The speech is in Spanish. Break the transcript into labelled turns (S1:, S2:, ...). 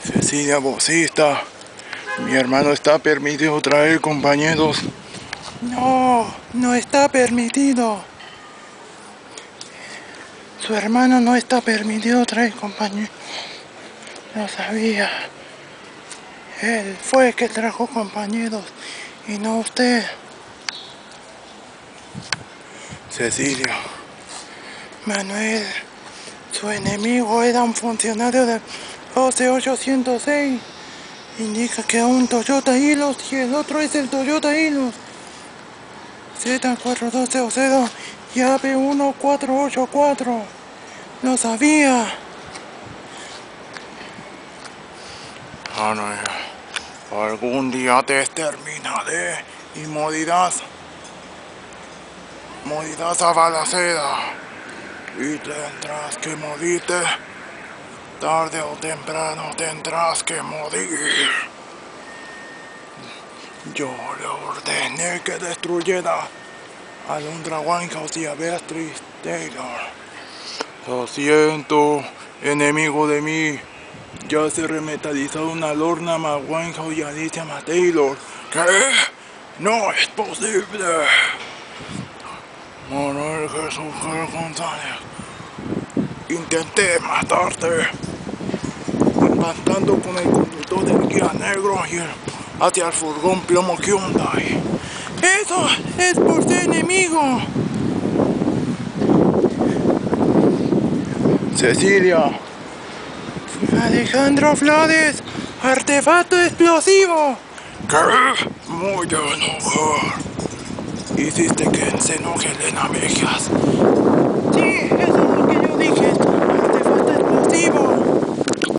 S1: Cecilia Bocista, mi hermano está permitido traer compañeros. No, no está permitido. Su hermano no está permitido traer compañeros. Lo sabía. Él fue el que trajo compañeros y no usted. Cecilia. Manuel, su enemigo era un funcionario del 12806. Indica que un Toyota Hilux y el otro es el Toyota Hilux. Z4200 y AB1484. Lo sabía. Manuel, algún día te exterminaré y morirás. Morirás a balacera. Y tendrás que morirte. Tarde o temprano tendrás que morir. Yo le ordené que destruyera a Londra Winehouse y a Beatrice Taylor. Lo siento, enemigo de mí. Ya se remetalizaron a Lorna Winehouse y a Alicia Taylor. ¿Qué? ¡No es posible! Manuel Jesús González. Intenté matarte, empatando con el conductor del Kia negro y hacia el furgón plomo Hyundai. ¡Eso es por ser enemigo! Cecilia. Alejandro Flores, artefacto explosivo. ¿Qué? Muy enojado. Hiciste que se enoje Elena Mejías. Sí, eso es lo que yo dije. Artefacto explosivo.